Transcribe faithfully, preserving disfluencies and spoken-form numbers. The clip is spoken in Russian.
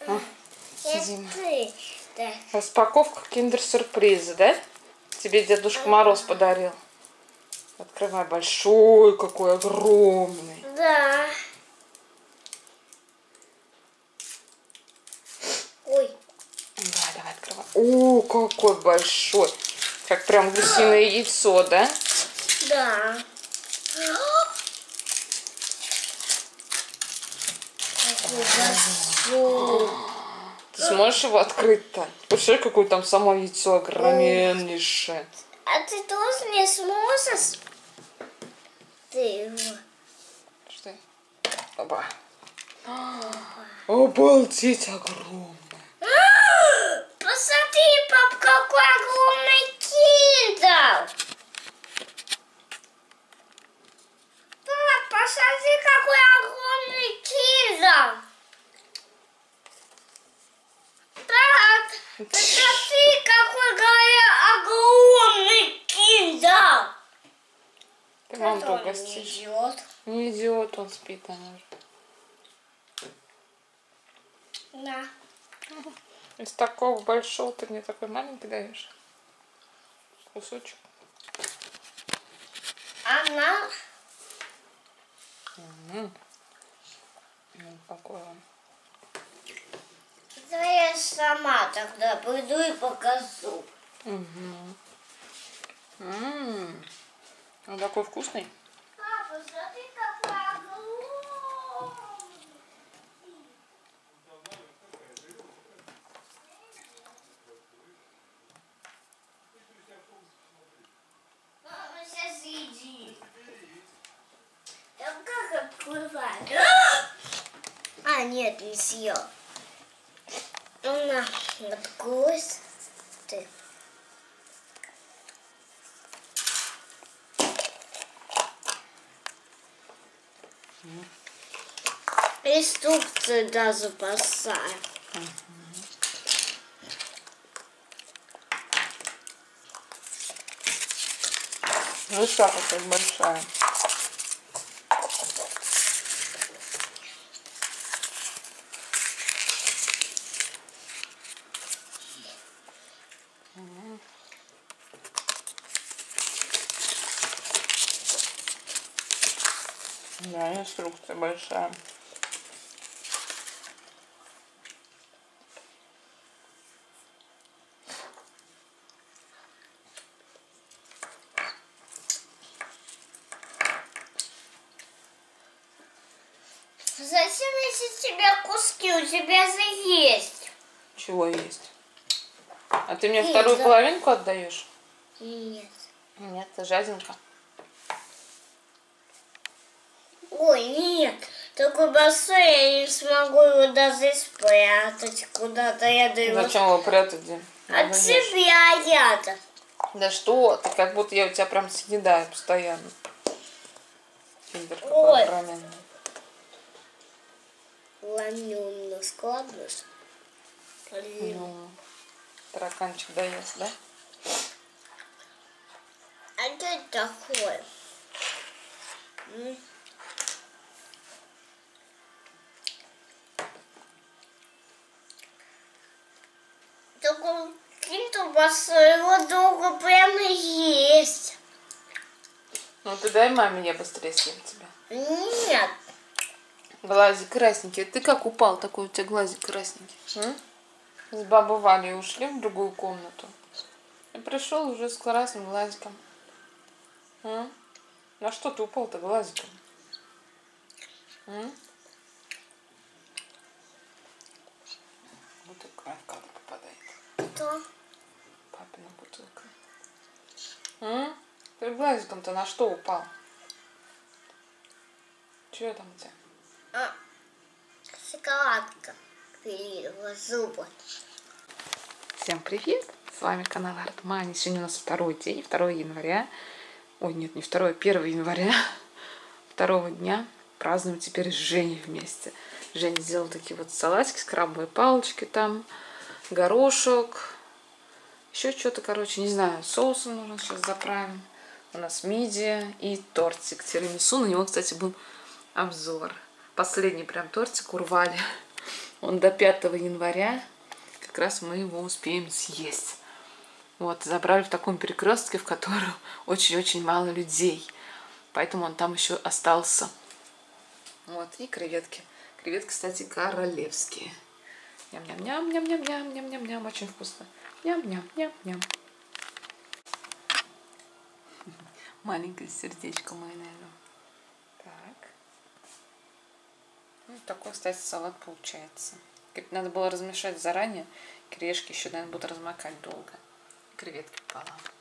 А, сидим. Распаковка киндер-сюрприза, да? Тебе Дедушка Мороз подарил. Открывай. Большой какой, огромный. Да. Ой. Давай, давай, открывай. О, какой большой. Как прям гусиное яйцо, да? Да. Какой большой. Ты сможешь его открыть-то? Представляешь, какое там само яйцо огромнейшее. А ты тоже не сможешь? Ты его. Что? Опа. Обалдеть, огромный. Посмотри, пап, какой огромный киндер. Пап, посмотри, какой огромный киндер. Так, посмотри, какой огромный киндер. Ты маму угостишь. Идиот. Не идиот, он спит, наверное. Да. Из такого большого ты мне такой маленький даешь? Кусочек. Она. Угу. Ну, какой он. Да я сама тогда пойду и покажу. Угу. Ммм. Он такой вкусный. Папа, смотри, какой огромный. Мама, сейчас иди. Там как открывать? А, нет, не съел. На, откройся ты. Инструкцию даже поставь. Ну что, какая большая. Да, инструкция большая. Зачем если тебе куски? У тебя же есть. Чего есть? А ты мне Нет, вторую да. половинку отдаешь? Нет. Нет, ты жадинка. Ой, нет. Такой большой, я не смогу его даже спрятать куда-то. Я даю. Зачем его прятать, Дим? От себя я-то. Да что ты, как будто я у тебя прям съедаю постоянно. Киндер какой Ой. огроменный. Ламённо складываешь. Ну, тараканчик доест, да? А что это такое? М? Такой киндер большой, его долго прямо есть. Ну ты дай маме, я быстрее съем тебя. Нет. Глазик красненький. Ты как упал, такой у тебя глазик красненький. М? С бабой Валей ушли в другую комнату. И пришел уже с красным глазиком. М? На что ты упал-то глазиком? М? Бутылка в кадр попадает. Что? Папина бутылка. М? Ты глазиком-то на что упал? Че там у тебя? А, шоколадка. Пилила зубы. Всем привет! С вами канал Арт Мани. Сегодня у нас второй день, второго января. Ой, нет, не второе, первого января. Второго дня празднуем теперь с Женей вместе. Женя сделал такие вот салатики с крабовой палочки там, горошек, еще что-то, короче, не знаю, соусом нужно сейчас заправим. У нас мидия и тортик тирамису. На него, кстати, был обзор. Последний прям тортик урвали. Он до пятого января, как раз мы его успеем съесть. Вот, забрали в таком перекрестке, в котором очень-очень мало людей. Поэтому он там еще остался. Вот, и креветки. Креветки, кстати, королевские. Ням-ням-ням-ням-ням-ням-ням-ням. Очень вкусно. Ням-ням-ням-ням. Маленькое сердечко майонеза. Так. Ну, такой, кстати, салат получается. Надо было размешать заранее. Кирешки еще, наверное, будут размокать долго. Креветки пополам.